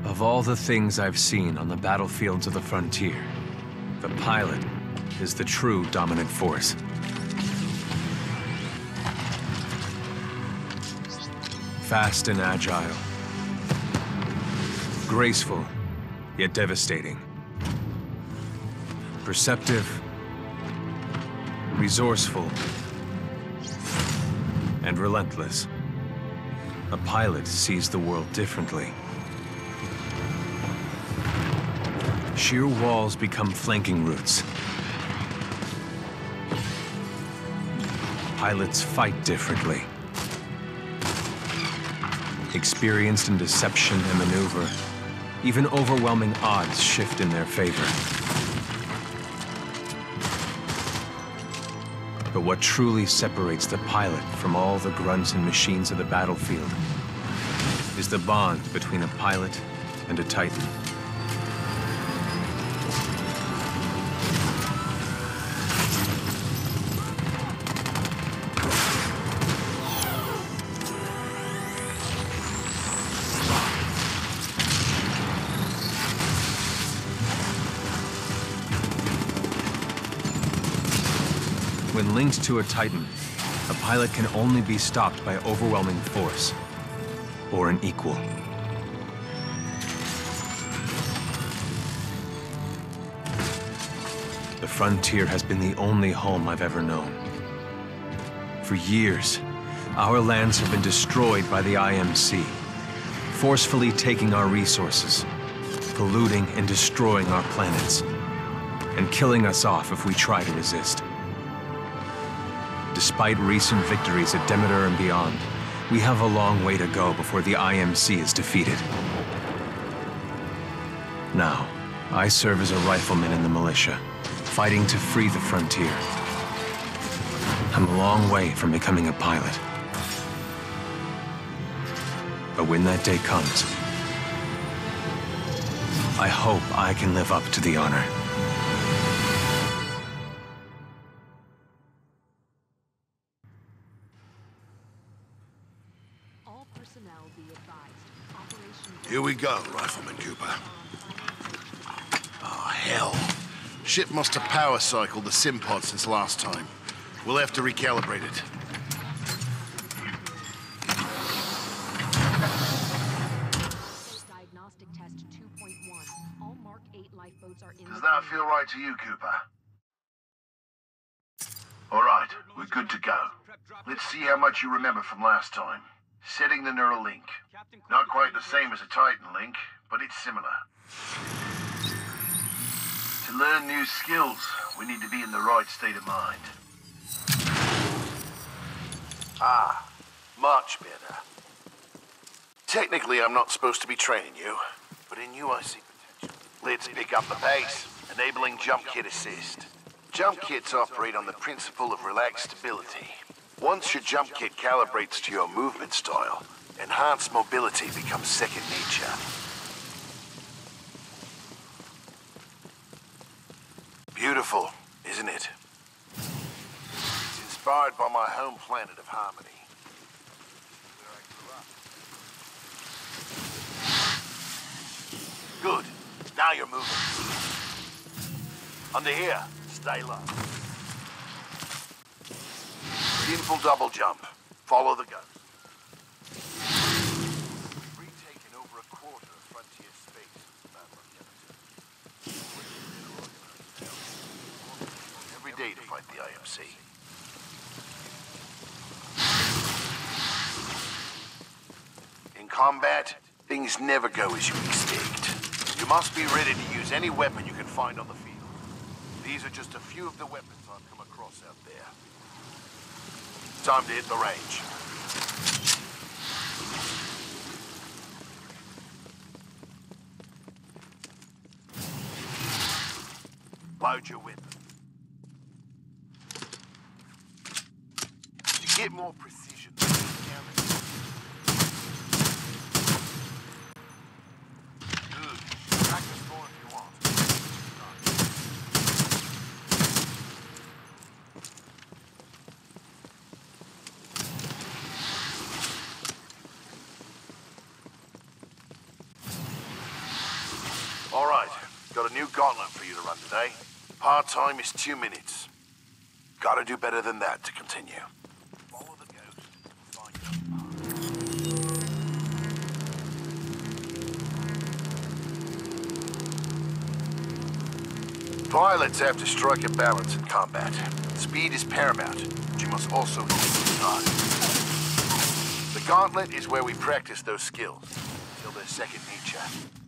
Of all the things I've seen on the battlefields of the frontier, the pilot is the true dominant force. Fast and agile. Graceful, yet devastating. Perceptive, resourceful, and relentless. A pilot sees the world differently. Sheer walls become flanking routes. Pilots fight differently. Experienced in deception and maneuver, even overwhelming odds shift in their favor. But what truly separates the pilot from all the grunts and machines of the battlefield is the bond between a pilot and a Titan. When linked to a Titan, a pilot can only be stopped by overwhelming force, or an equal. The frontier has been the only home I've ever known. For years, our lands have been destroyed by the IMC, forcefully taking our resources, polluting and destroying our planets, and killing us off if we try to resist. Despite recent victories at Demeter and beyond, we have a long way to go before the IMC is defeated. Now, I serve as a rifleman in the militia, fighting to free the frontier. I'm a long way from becoming a pilot. But when that day comes, I hope I can live up to the honor. Here we go, Rifleman Cooper. Oh, hell. Ship must have power cycled the sim pod since last time. We'll have to recalibrate it. Diagnostic test 2.1. All Mark 8 lifeboats are in. Does that feel right to you, Cooper? All right, we're good to go. Let's see how much you remember from last time. Setting the neural link. Not quite the same as a Titan link, but it's similar. To learn new skills, we need to be in the right state of mind. Ah, much better. Technically, I'm not supposed to be training you, but in you I see potential. Let's pick up the pace, enabling jump kit assist. Jump kits operate on the principle of relaxed stability. Once your jump kit calibrates to your movement style, enhanced mobility becomes second nature. Beautiful, isn't it? It's inspired by my home planet of Harmony. Where I grew up. Good. Now you're moving. Under here, stay low. Simple double jump. Follow the gun. Retaken over a quarter of frontier space. Every day to fight the IMC. In combat, things never go as you expect. You must be ready to use any weapon you can find on the field. These are just a few of the weapons I've come across out there. Time to hit the range. Load your weapon. To get more precision, good. Practice more if you want. All right, got a new gauntlet for you to run today. Hard time is 2 minutes. Gotta do better than that to continue. Follow the ghost, find your path. Pilots have to strike a balance in combat. Speed is paramount, but you must also hit the target. The gauntlet is where we practice those skills, until they're second nature.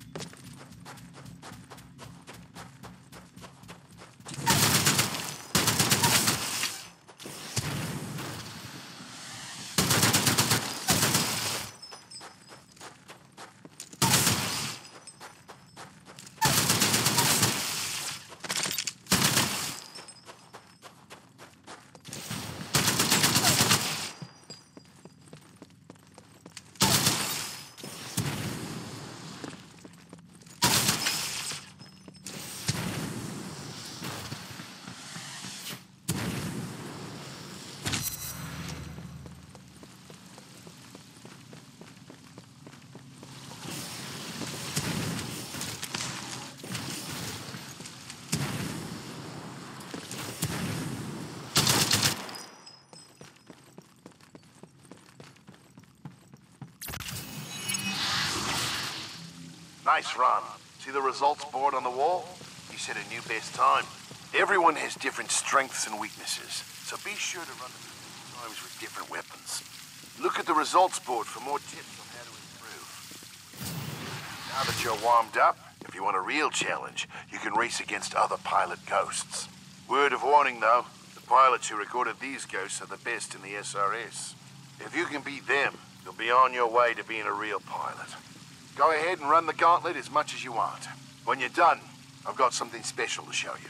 Nice run. See the results board on the wall? You set a new best time. Everyone has different strengths and weaknesses, so be sure to run the times with different weapons. Look at the results board for more tips on how to improve. Now that you're warmed up, if you want a real challenge, you can race against other pilot ghosts. Word of warning though, the pilots who recorded these ghosts are the best in the SRS. If you can beat them, you'll be on your way to being a real pilot. Go ahead and run the gauntlet as much as you want. When you're done, I've got something special to show you.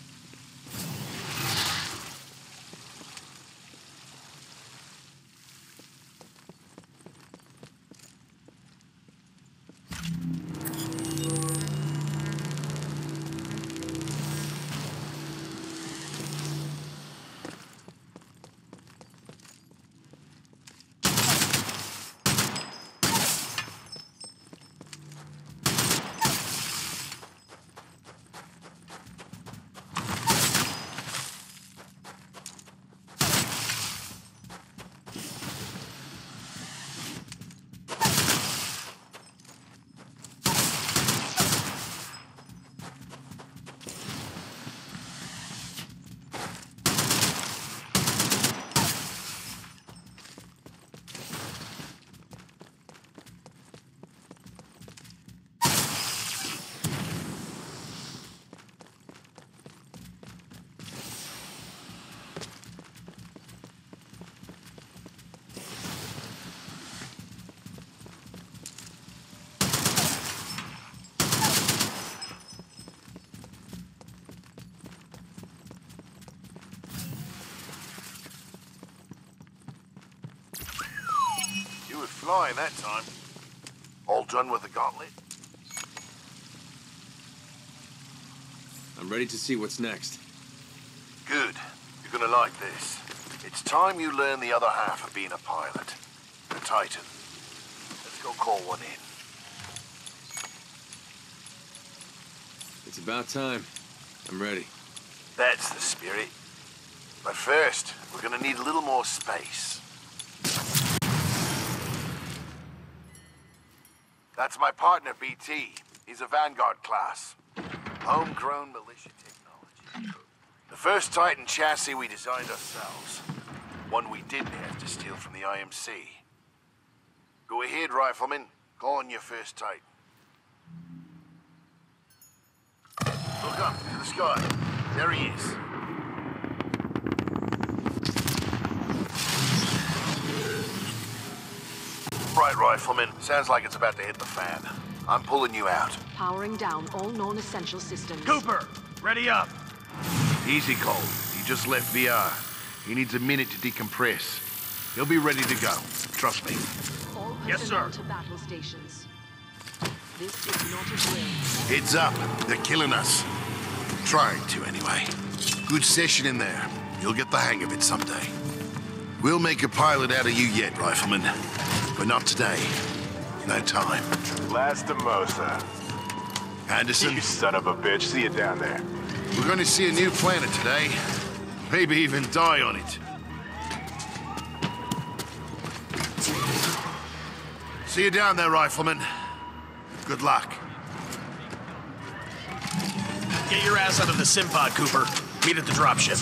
Flying that time. All done with the gauntlet? I'm ready to see what's next. Good. You're gonna like this. It's time you learn the other half of being a pilot. The Titan. Let's go call one in. It's about time. I'm ready. That's the spirit. But first, we're gonna need a little more space. That's my partner, BT. He's a Vanguard class. Homegrown militia technology. The first Titan chassis we designed ourselves. One we didn't have to steal from the IMC. Go ahead, Rifleman. Call on your first Titan. Look up to the sky. There he is. Right, Rifleman. Sounds like it's about to hit the fan. I'm pulling you out. Powering down all non-essential systems. Cooper, ready up. Easy, Cole. He just left VR. He needs a minute to decompress. He'll be ready to go. Trust me. All Yes, personnel sir. to battle stations. This is not a drill. Heads up. They're killing us. Trying to, anyway. Good session in there. You'll get the hang of it someday. We'll make a pilot out of you yet, Rifleman. But not today. No time. Last Mimosa. Anderson? You son of a bitch. See you down there. We're going to see a new planet today. Maybe even die on it. See you down there, Rifleman. Good luck. Get your ass out of the sim pod, Cooper. Meet at the dropship.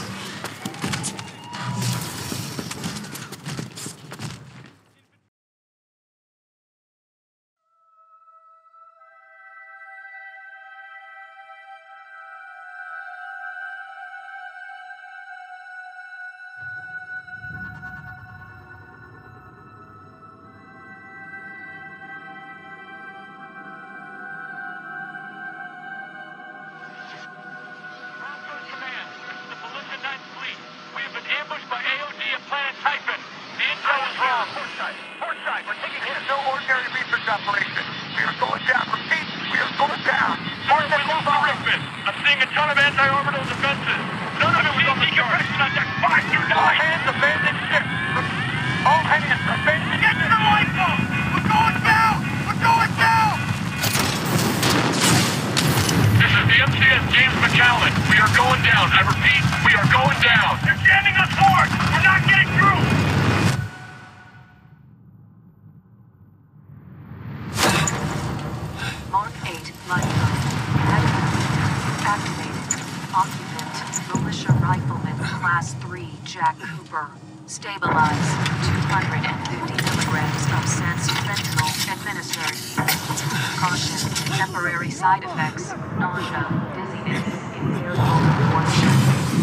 Mark 8 lifeboat. Activated. Occupant, militia rifleman, class 3, Jack Cooper. Stabilized. 250 milligrams of sense fentanyl administered. Caution. Temporary side effects. Nausea, dizziness, impaired motor coordination.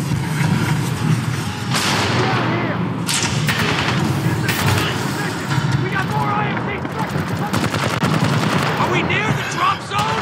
Are we near the drop zone?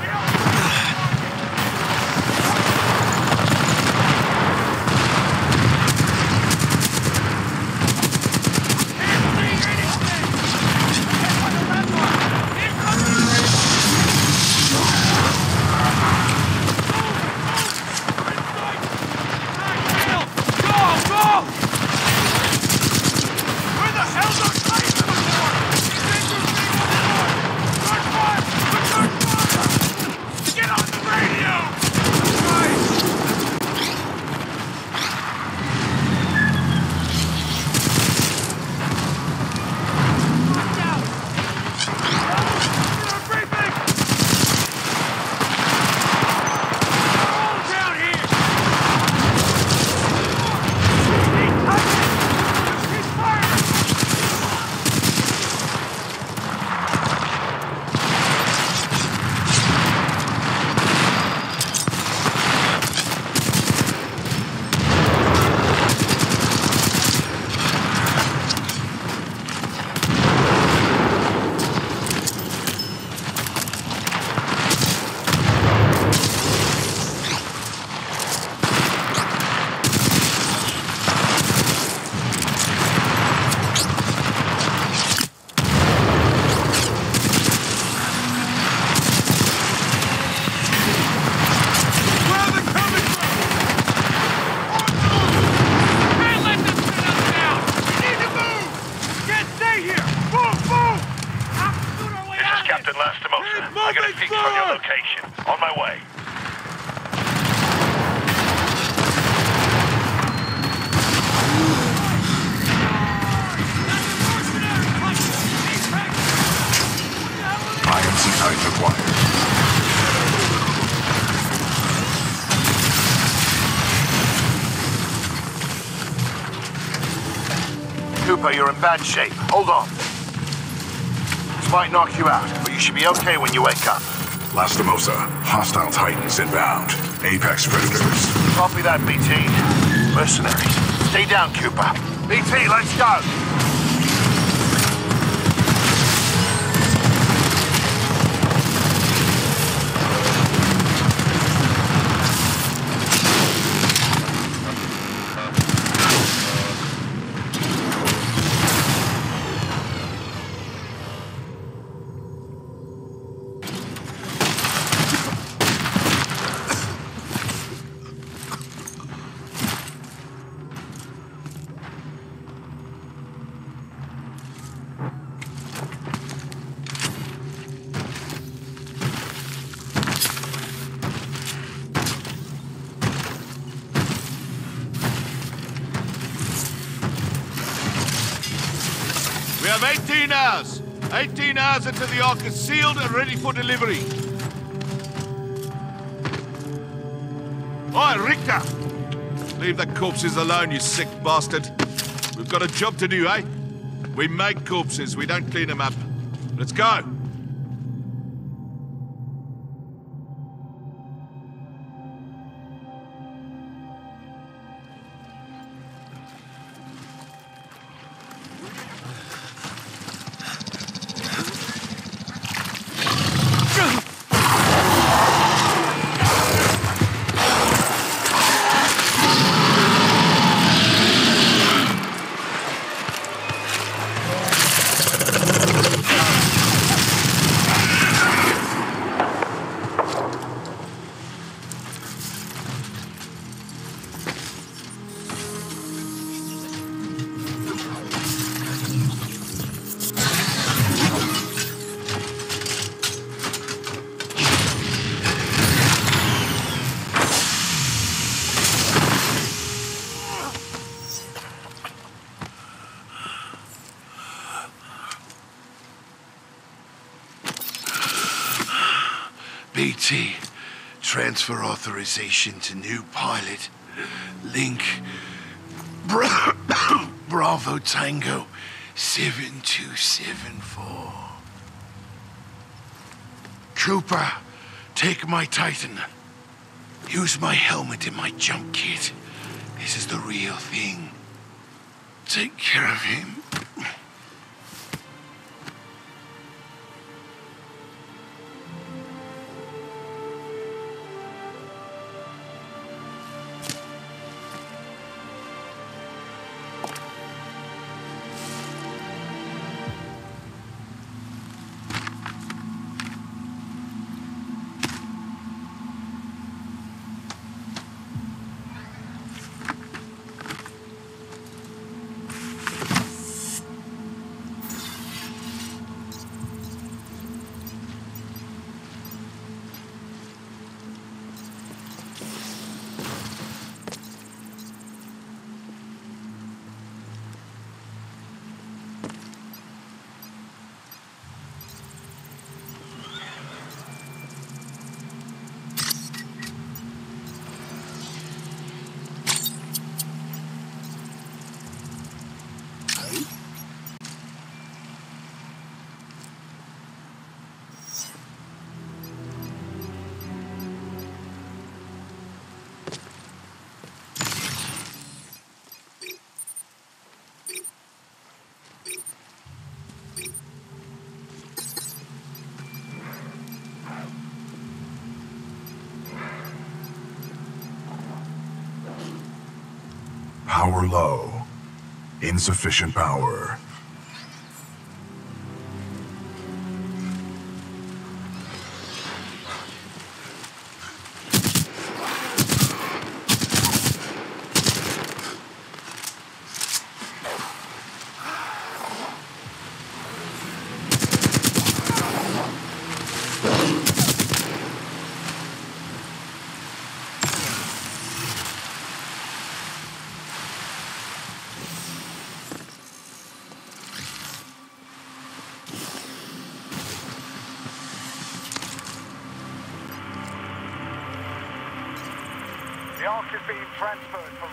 I got a fix on your location. On my way. IMC site acquired. Cooper, you're in bad shape. Hold on. This might knock you out, but you should be okay when you wake up. Lastimosa, hostile Titans inbound. Apex Predators. Copy that, BT. Mercenaries. Stay down, Cooper. BT, let's go! have 18 hours. 18 hours until the Ark is sealed and ready for delivery. Oi, Richter! Leave the corpses alone, you sick bastard. We've got a job to do, eh? We make corpses, we don't clean them up. Let's go! BT, transfer authorization to new pilot. Link, Bravo Tango 7274. Cooper, take my Titan. Use my helmet and my jump kit. This is the real thing. Take care of him. Power low. Insufficient power. The Ark is being transferred for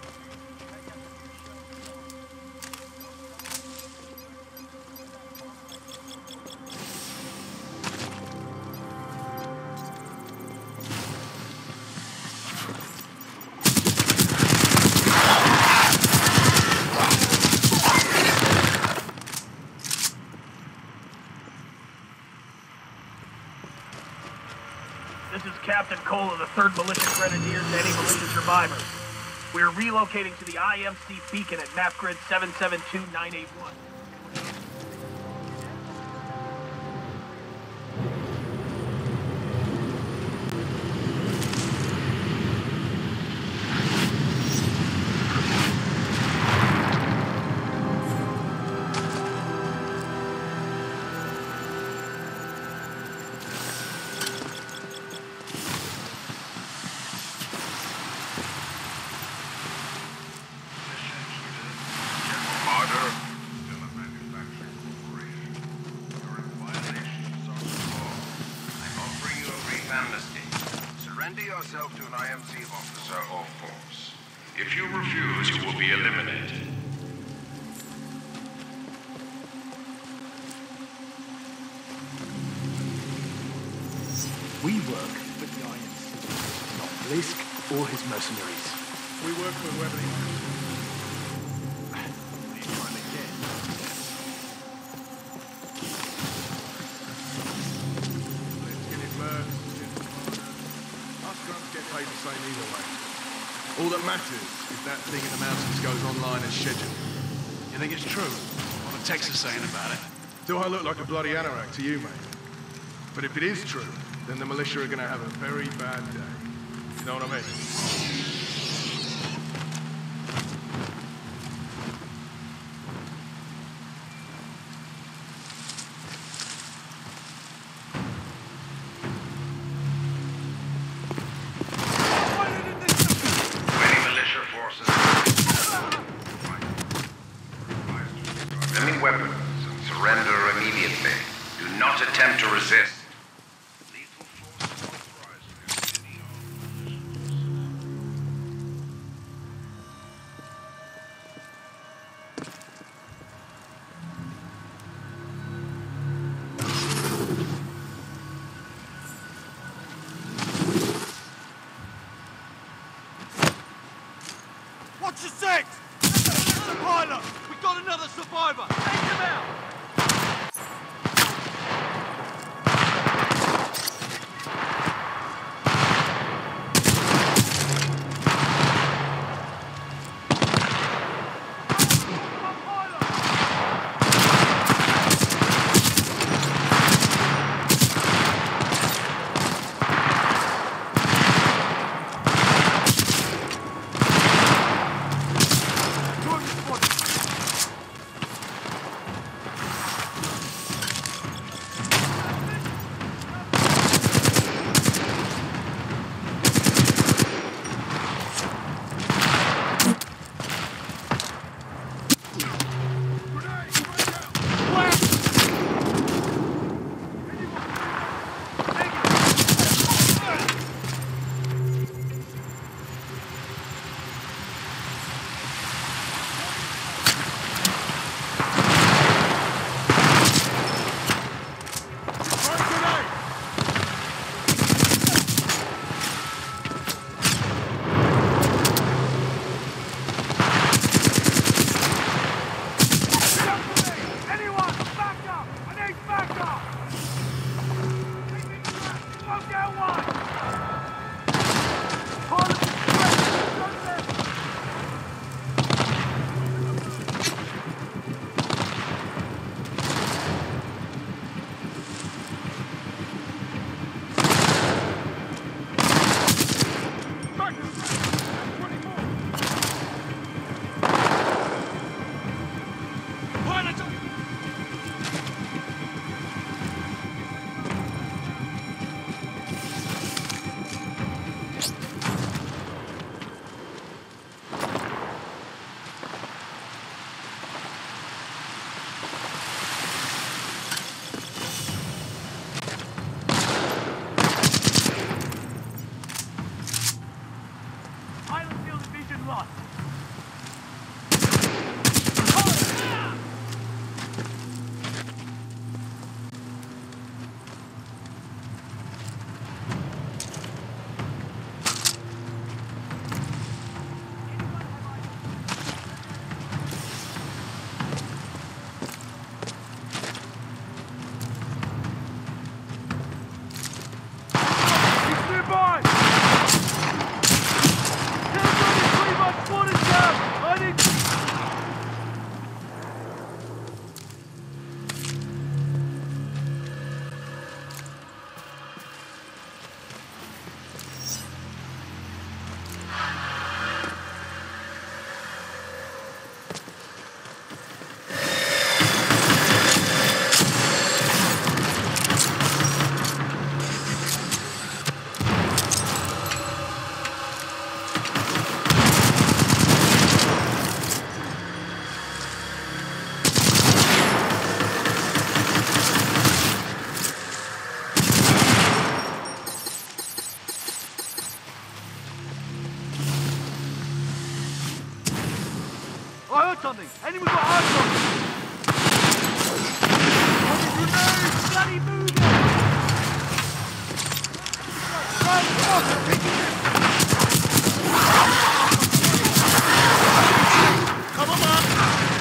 This is Captain Cole of the 3rd Militia Grenadiers and any militia survivors. We are relocating to the IMC beacon at map grid 772981. amnesty. Surrender yourself to an IMC officer or force. If you refuse, you will be eliminated. We work with the IMC, not Blisk or his mercenaries. We work for whoever they want. What are you trying to get? Let's get it burst. Us grunts get paid the same either way. All that matters is that thing in the mountains goes online as scheduled. You think it's true? What the texts are saying about it? Do I look like a bloody anorak to you, mate? But if it is true, then the militia are going to have a very bad day. You know what I mean? Many militia forces. Bring weapons and surrender immediately. Do not attempt to resist. What's your six? It's a pilot! We got another survivor! Take him out! eyes on me! Anyone got eyes on me? Bloody move it! Right, come on, take it in! Come on, man!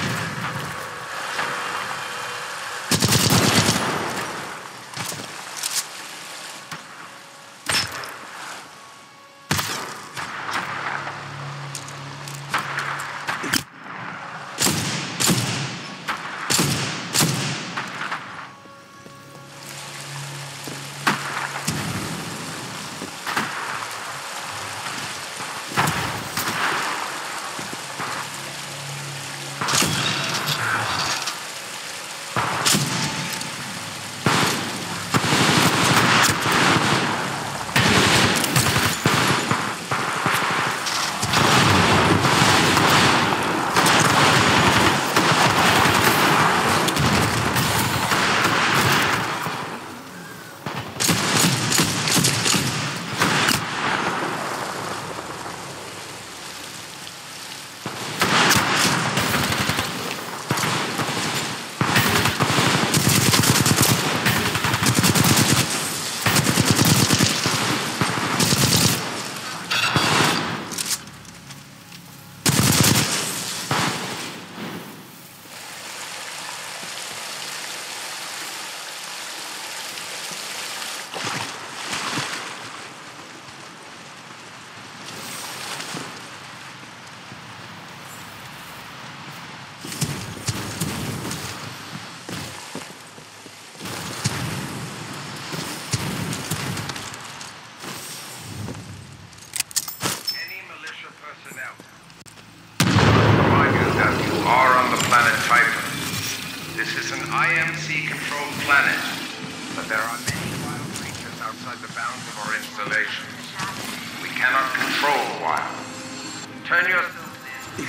This is an IMC-controlled planet, but there are many wild creatures outside the bounds of our installations. We cannot control wild. Turn yourselves in.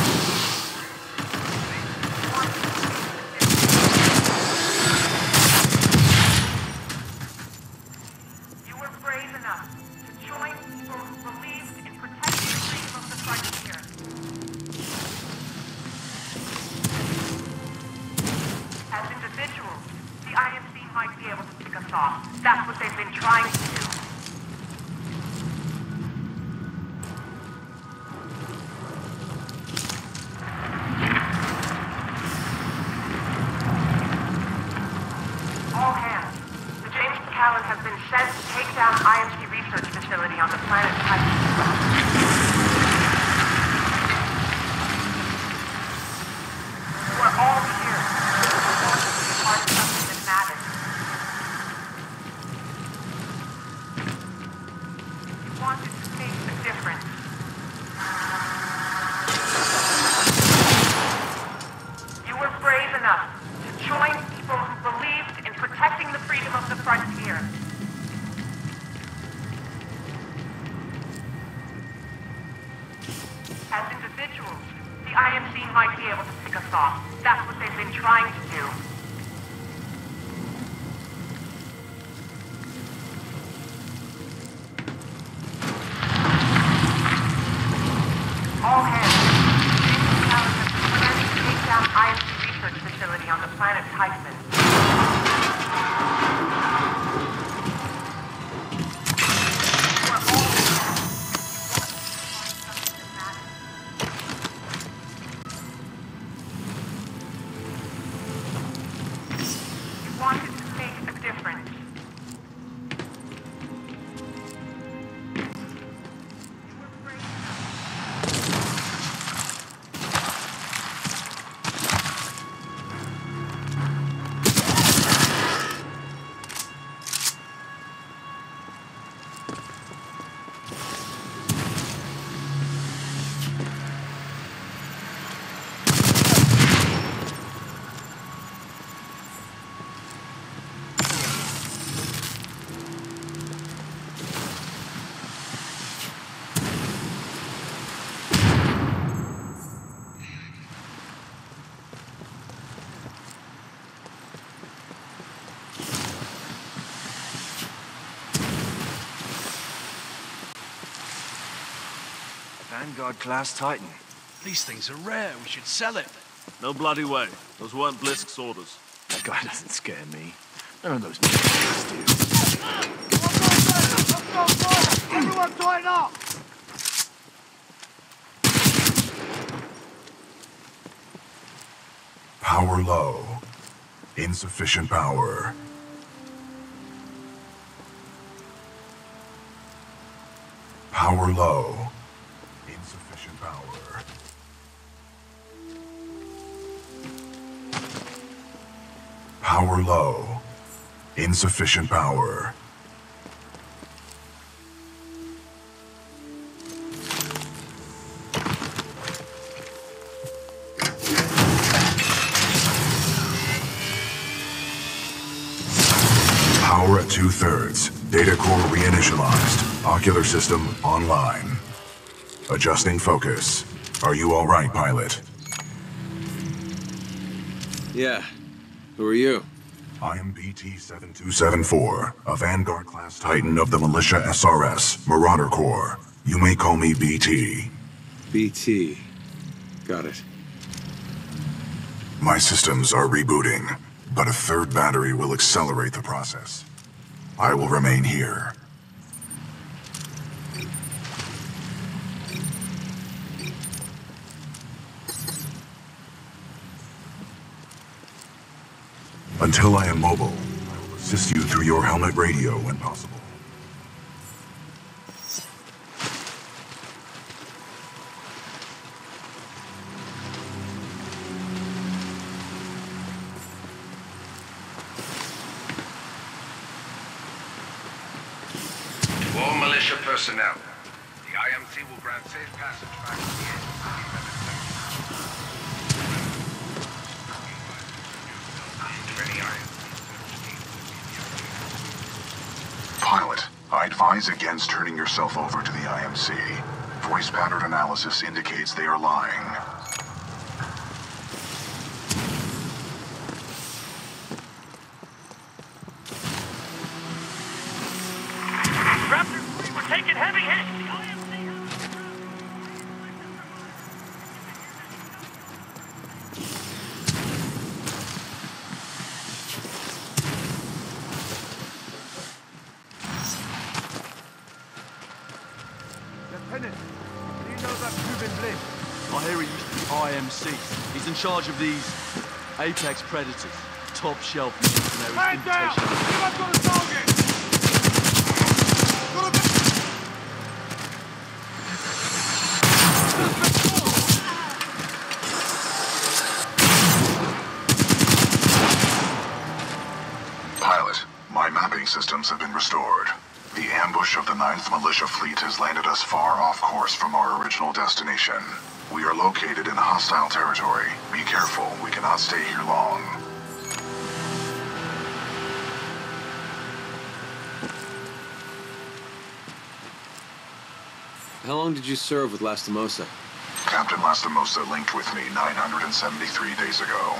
You were brave enough to join people who believed in protecting the freedom of the frontier. As individuals, the IMC might be able to pick us off. That's what they've been trying to do. All hands. The James Callan has been sent to take down IMC research facility on the planet Titan. We're all here. Part of something that matters. You wanted to make a difference. You were brave enough to join people who believed in protecting the freedom of the frontier. As individuals, the IMC might be able to pick us off. That's what they've been trying to do. All hands. James Callan has been sent to take down IMC research facility on the planet Titan. We're all here. Something that matters. You wanted to make a difference. You were brave enough. Vanguard-class Titan. These things are rare. We should sell it. No bloody way. Those weren't Blisk's orders. That guy doesn't scare me. None of those niggas do. Everyone tighten up! Power low. Insufficient power. Power low. Insufficient power. Power low. Insufficient power. Power at 2/3. Data core reinitialized. Ocular system online. Adjusting focus. Are you all right, pilot? Yeah. Who are you? I am BT-7274, a Vanguard-class Titan of the Militia SRS, Marauder Corps. You may call me BT. BT. Got it. My systems are rebooting, but a third battery will accelerate the process. I will remain here. Until I am mobile, I will assist you through your helmet radio when possible. To all militia personnel, the IMC will grant safe passage back to the end. Pilot, I advise against turning yourself over to the IMC. Voice pattern analysis indicates they are lying. Raptor 3, we're taking heavy hits! The IMC Lieutenant, do you know that Cuban Bliss? I hear he used to be IMC. He's in charge of these apex predators. Top shelf mercenaries. Man down! I've got a target! Pilot, my mapping systems have been restored. The ambush of the 9th Militia Fleet has landed us far off course from our original destination. We are located in hostile territory. Be careful, we cannot stay here long. How long did you serve with Lastimosa? Captain Lastimosa linked with me 973 days ago.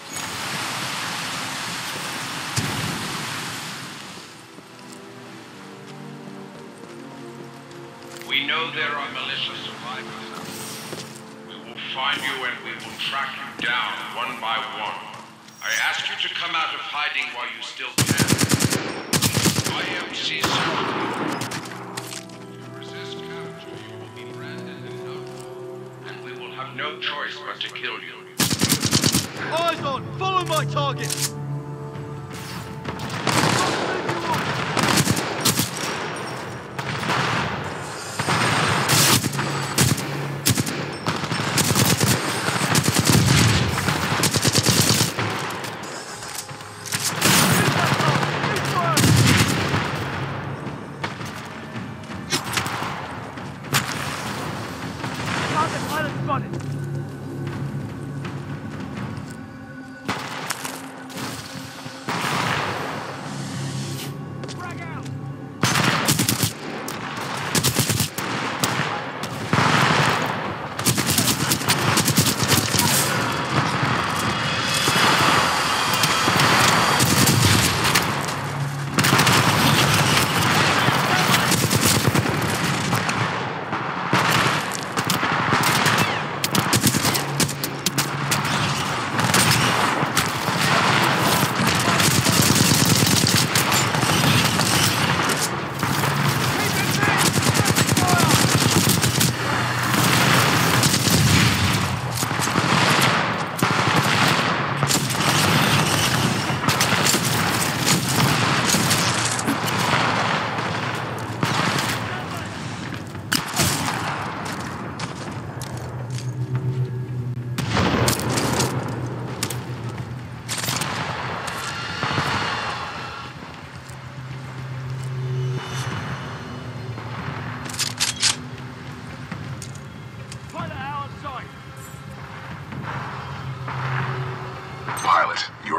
We know there are militia survivors out there. We will find you and we will track you down one by one. I ask you to come out of hiding while you still can. IMC certificate. If you resist capture, you will be branded and noted. And we will have no choice but to kill you. Eyes on! Follow my target!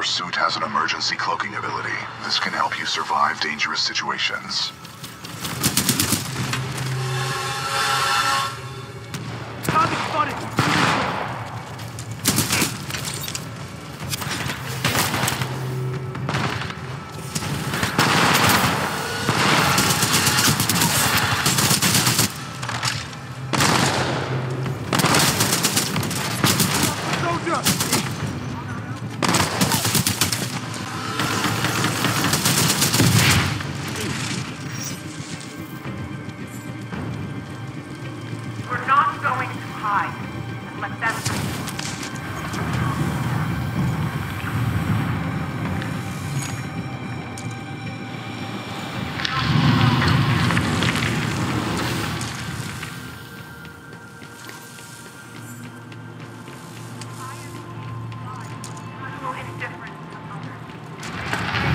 suit has an emergency cloaking ability. This can help you survive dangerous situations. Target spotted! We're not going to hide and let them. Total indifference to others.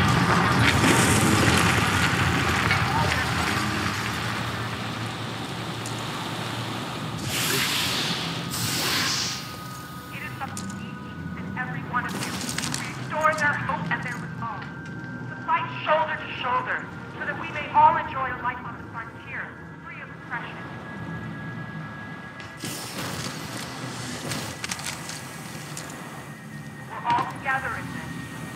It is up to me and every one of you to restore their hope and their resolve. To fight shoulder to shoulder so that we may all enjoy a life on the frontier, free of oppression. We're all together in this.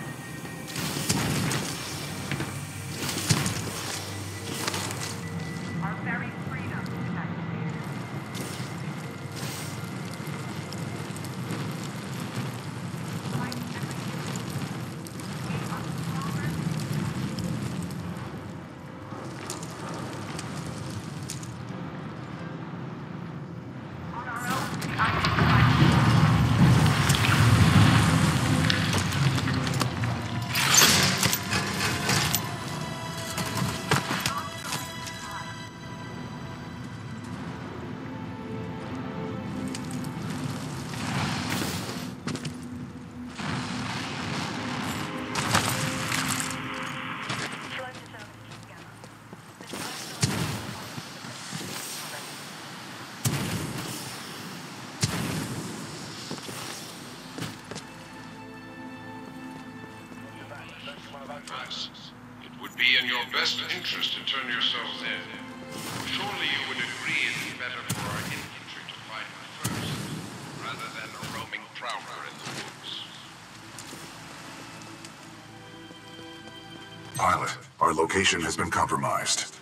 Our very freedom is at stake. Fight every day. Make us stronger. On our own, we identify. It would be in your best interest to turn yourselves in. Surely you would agree it's better for our infantry to fight first, rather than a roaming prowler in the woods. Pilot, our location has been compromised.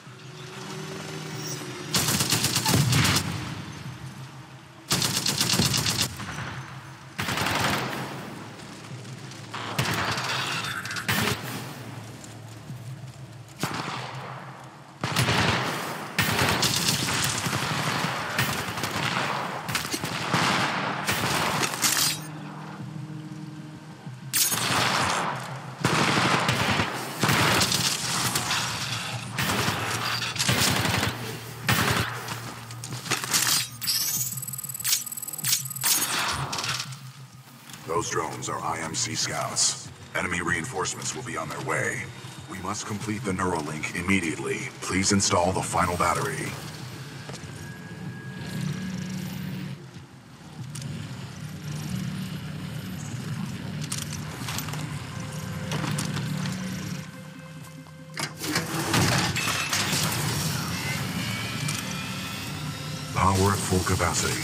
Those drones are IMC scouts. Enemy reinforcements will be on their way. We must complete the Neuralink immediately. Please install the final battery. Power at full capacity.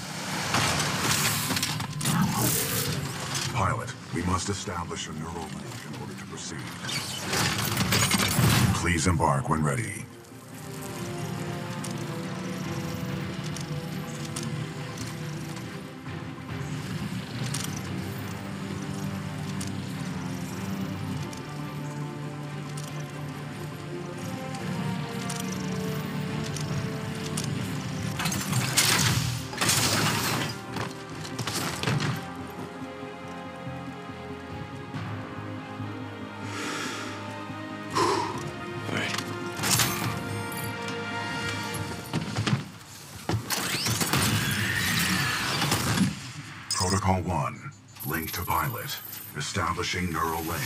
Pilot, we must establish a neural link in order to proceed. Please embark when ready. Protocol 1. Link to pilot. Establishing neural link.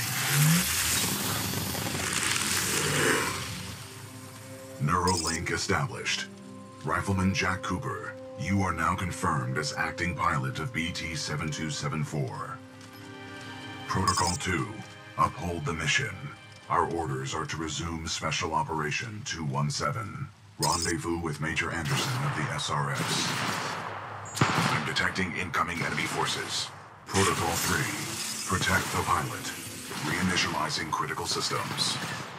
Neural link established. Rifleman Jack Cooper, you are now confirmed as acting pilot of BT-7274. Protocol 2, uphold the mission. Our orders are to resume Special Operation 217. Rendezvous with Major Anderson of the SRS. I'm detecting incoming enemy forces. Protocol 3, protect the pilot. Reinitializing critical systems.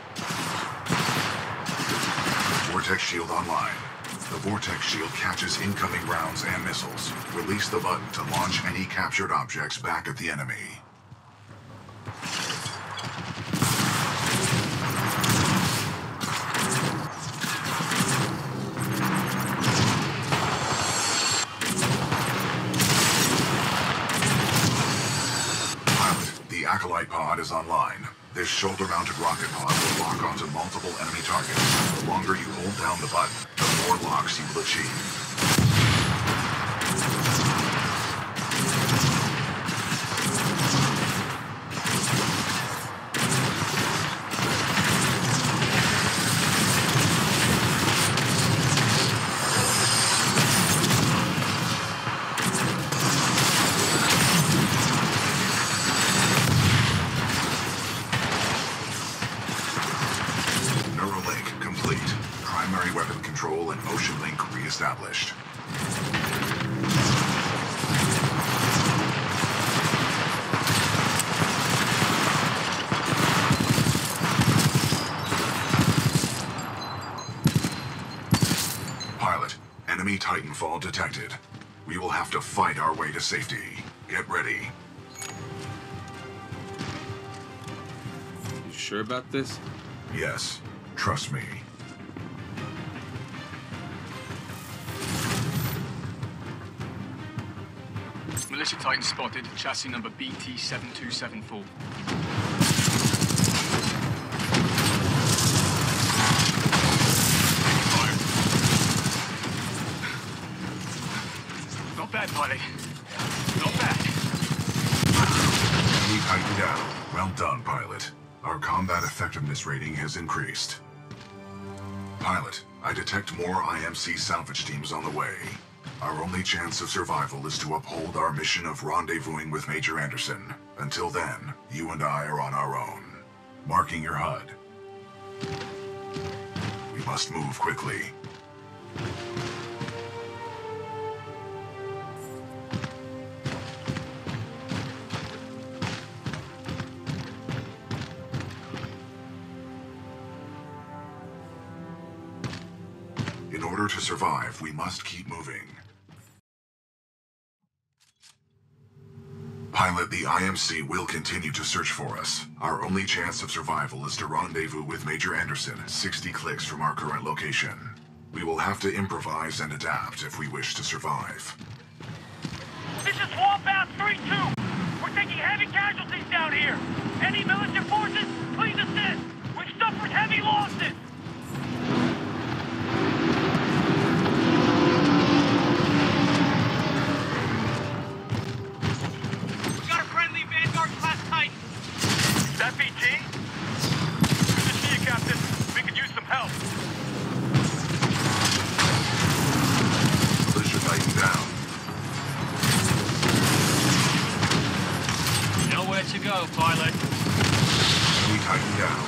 Vortex shield online. The Vortex shield catches incoming rounds and missiles. Release the button to launch any captured objects back at the enemy. Pilot, the Acolyte pod is online. This shoulder-mounted rocket pod will lock onto multiple enemy targets. The longer you hold down the button, the more locks you will achieve. Established. Pilot, enemy Titanfall detected. We will have to fight our way to safety. Get ready. You sure about this? Yes, trust me. Militia Titan spotted, chassis number BT-7274. Not bad, pilot. Not bad. Enemy Titan down. Well done, pilot. Our combat effectiveness rating has increased. Pilot, I detect more IMC salvage teams on the way. Our only chance of survival is to uphold our mission of rendezvousing with Major Anderson. Until then, you and I are on our own. Marking your HUD. We must move quickly. In order to survive, we must keep moving. Pilot, the IMC will continue to search for us. Our only chance of survival is to rendezvous with Major Anderson, 60 clicks from our current location. We will have to improvise and adapt if we wish to survive. This is Swampout 3-2. We're taking heavy casualties down here. Any militia forces, please assist. We've suffered heavy losses. That BT? Good to see you, Captain. We could use some help. Militia Titan down. Nowhere to go, pilot. Enemy Titan down.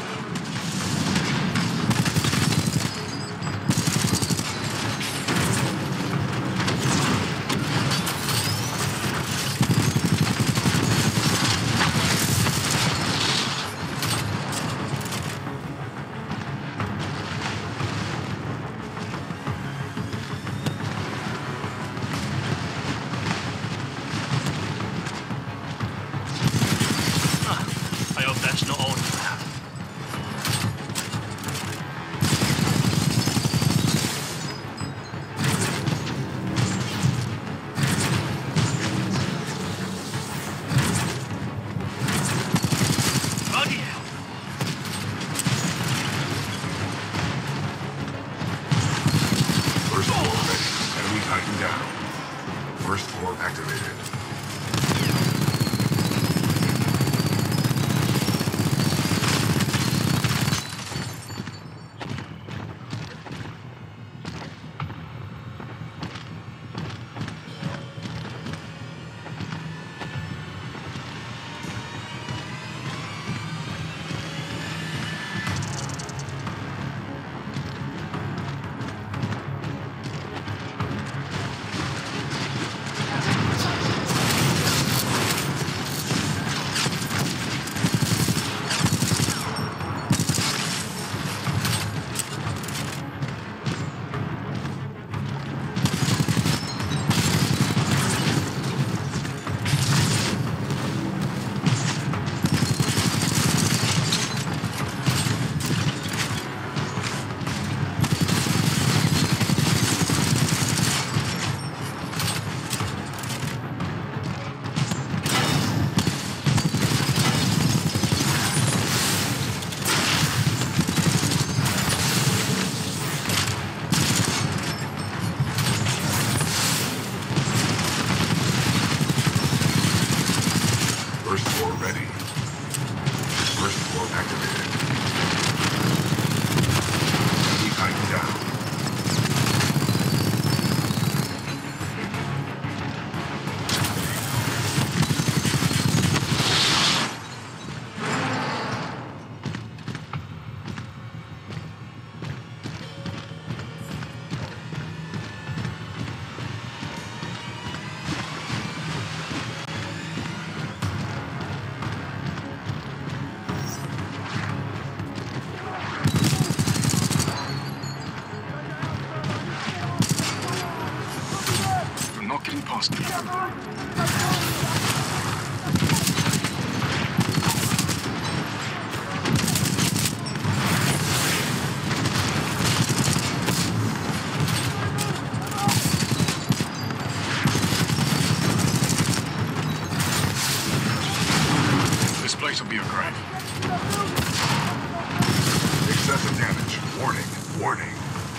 bastard. This place will be a grave. Excessive damage. Warning. Warning.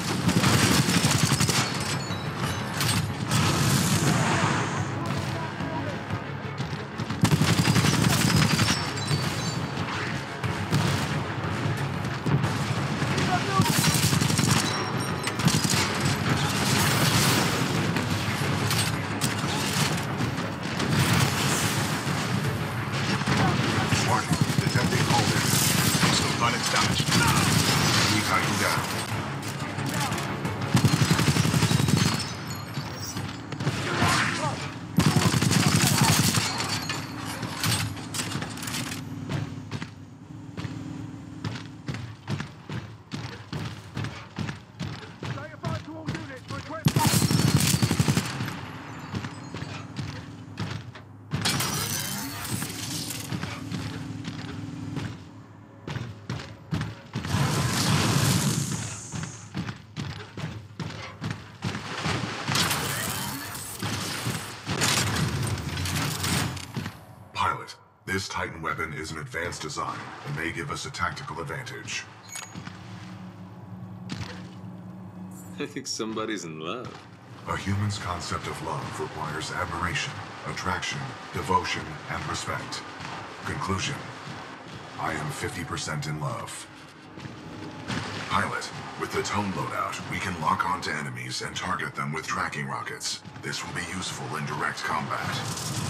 This Titan weapon is an advanced design and may give us a tactical advantage. I think somebody's in love. A human's concept of love requires admiration, attraction, devotion, and respect. Conclusion: I am 50% in love. Pilot, with the tone loadout, we can lock onto enemies and target them with tracking rockets. This will be useful in direct combat.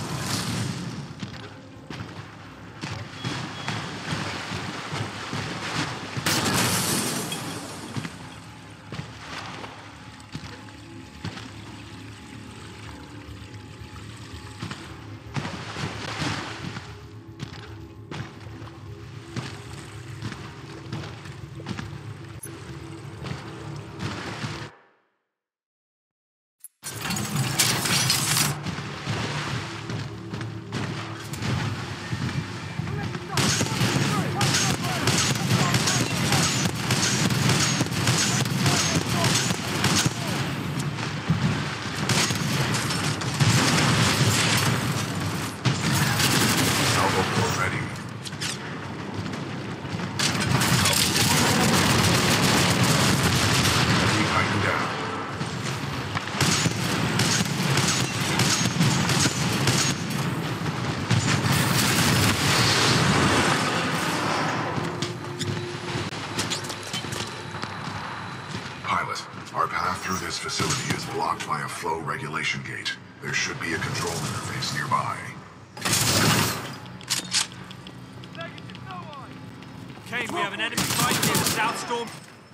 Facility is blocked by a flow regulation gate. There should be a control interface nearby. Kane, we have an enemy fighting near the South Storm.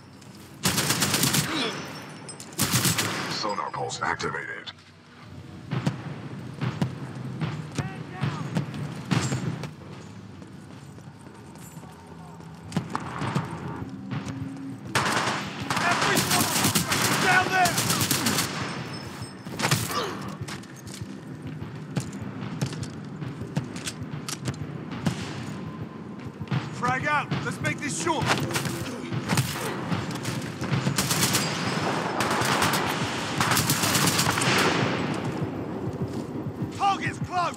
Sonar pulse activated. Frag out! Let's make this short! Target's close!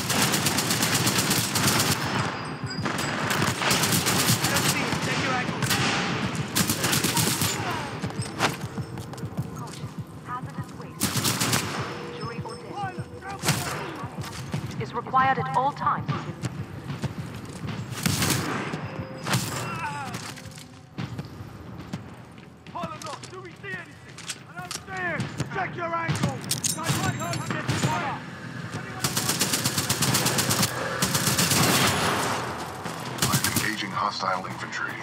Let's see it. Take your angle. Caution. Hazardous waste. Injury or death is required at all times. Check your angle! I'm engaging hostile infantry.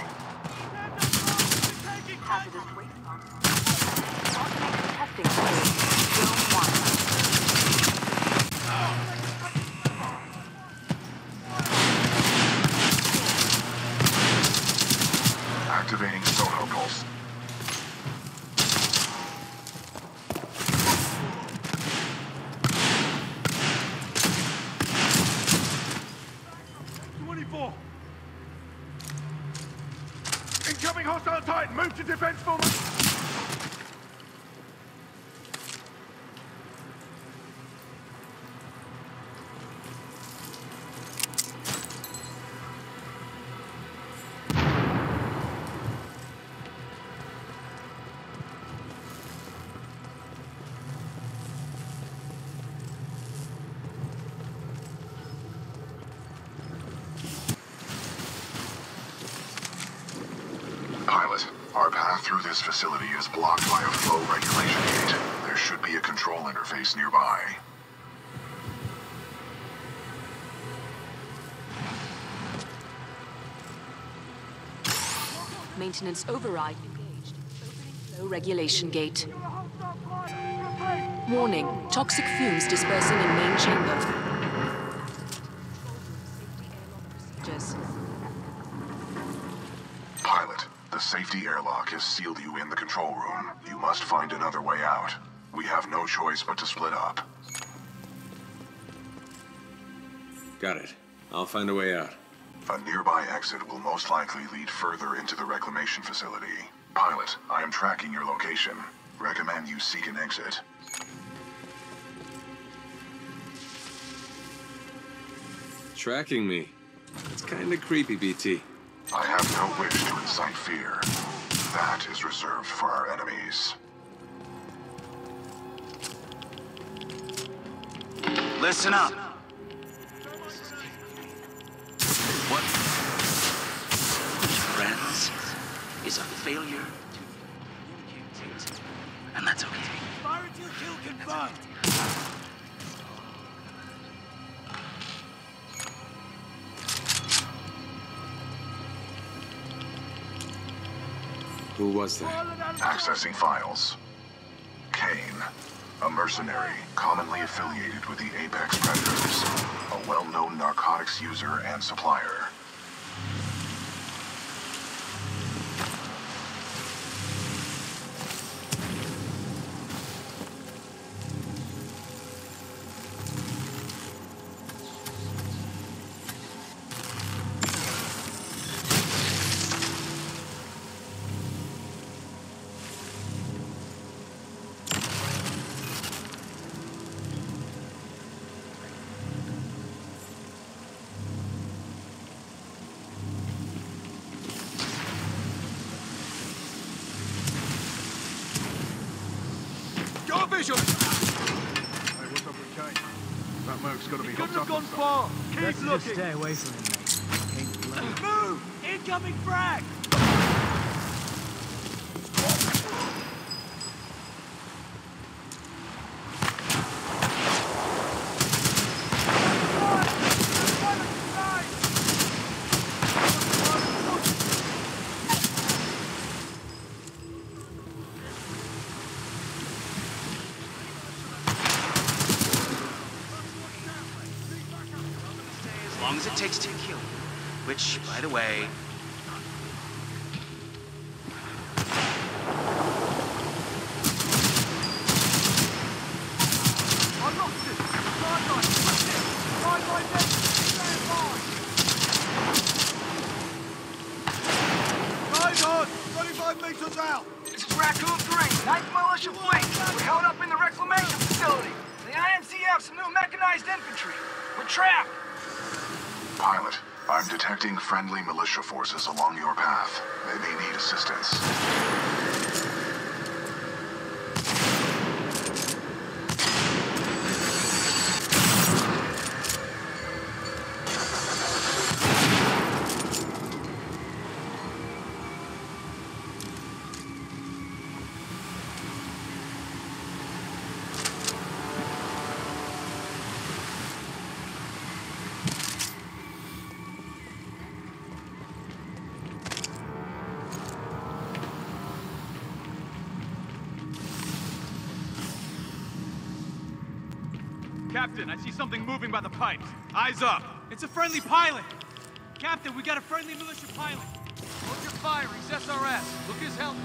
Hazardous waste bomb. Automated testing stage. Zone 1. Activating sonar pulse. defense formation. Pilot, our path through this facility is blocked by a flow regulation gate. There should be a control interface nearby. Maintenance override engaged. Opening flow regulation gate. Warning, toxic fumes dispersing in main chamber. Procedures. Pilot, the safety airlock has sealed you in the control room. You must find another way out. We have no choice but to split up. Got it. I'll find a way out. A nearby exit will most likely lead further into the reclamation facility. Pilot, I am tracking your location. Recommend you seek an exit. Tracking me. It's kinda creepy, BT. I have no wish to incite fear. That is reserved for our enemies. Listen up. What friends is a failure to communicate. And that's okay. Fire until kill confirmed. Who was that? Accessing files. Kane, a mercenary commonly affiliated with the Apex Predators, a well-known narcotics user and supplier. Got a visual! Hey, what's up with Kane? That Merc's gotta be hooked Couldn't have up gone on something. far. Keep Let's looking. just stay away from him, mate. Move! Incoming frag! As long as it takes to kill. Which, by the way, I lost it! Sideline! Switch it! Sideline next! Stand by! Guys on! 25 meters out! This is Raccoon 3, 9th Militia Fleet. We're held up in the reclamation facility. The IMC have some new mechanized infantry. We're trapped. Pilot, I'm detecting friendly militia forces along your path. They may need assistance. Captain, I see something moving by the pipes. Eyes up. It's a friendly pilot. Captain, we got a friendly militia pilot. Hold your fire. He's SRS. Look his helmet.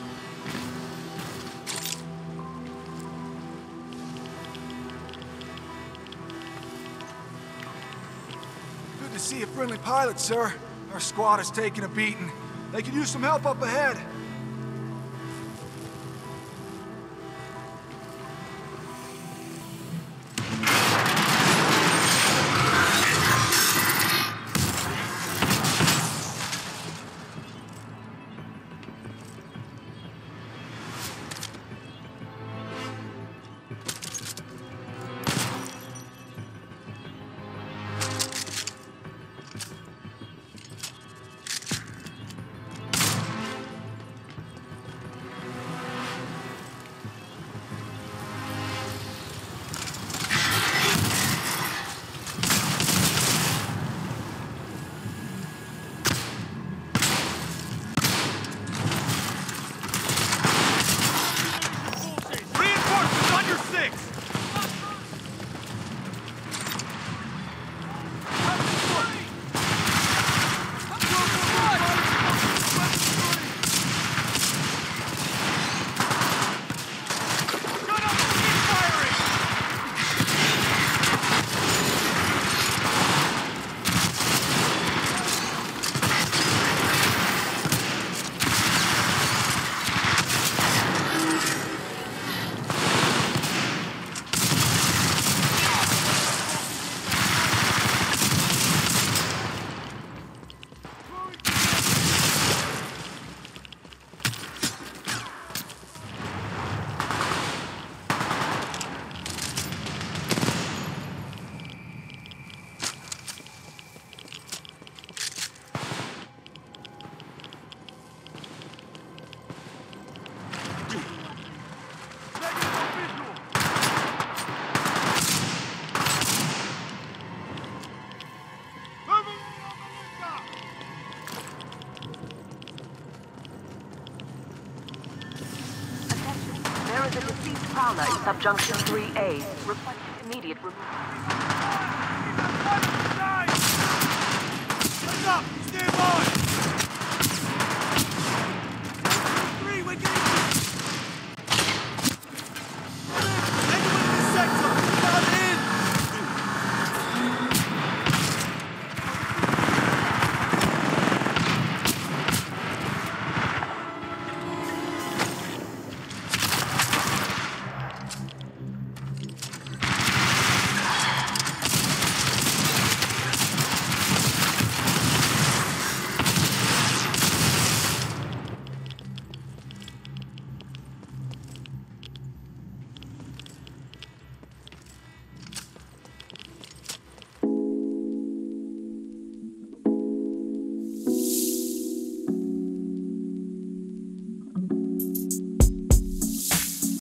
Good to see a friendly pilot, sir. Our squad is taking a beating. They could use some help up ahead. There is a deceased prowler in subjunction 3A, requesting immediate removal. Heads up! Stand by! 3, we're getting